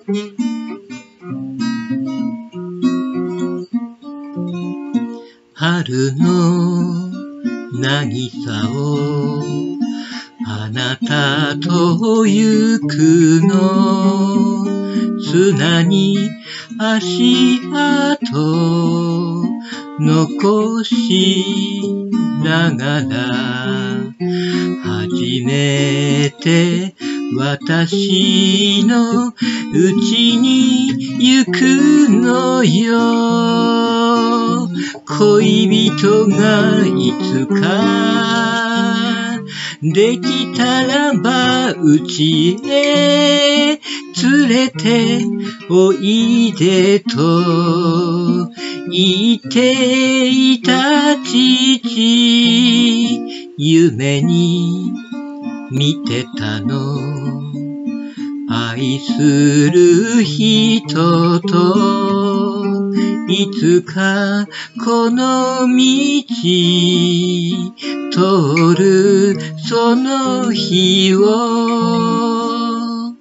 春の渚をあなたと行くの。砂に足跡残しながら、初めて私のうちに行くのよ。恋人がいつかできたらばうちへ連れておいでと言っていた父、夢に見てたの。愛する人といつかこの道通るその日を。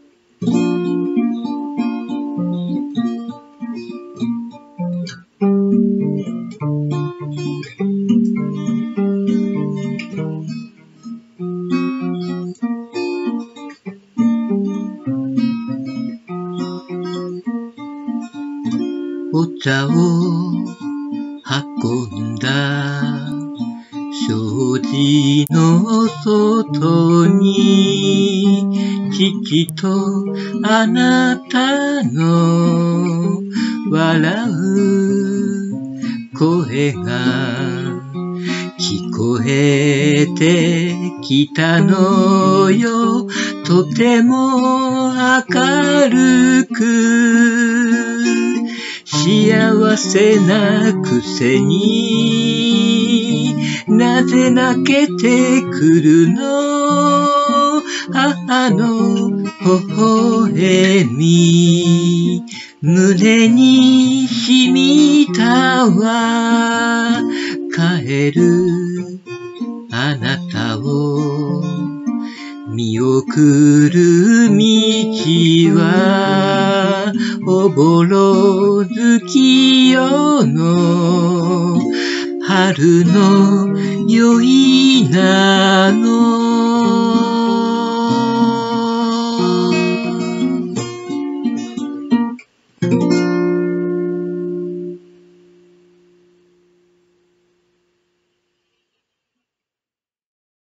お茶を運んだ障子の外に、父とあなたの笑う声が聞こえてきたのよ。とても明るく幸せなくせになぜ泣けてくるの。母の微笑み胸に染みたわ。帰るあなたを見送る道はおぼろ月夜の春の宵なの。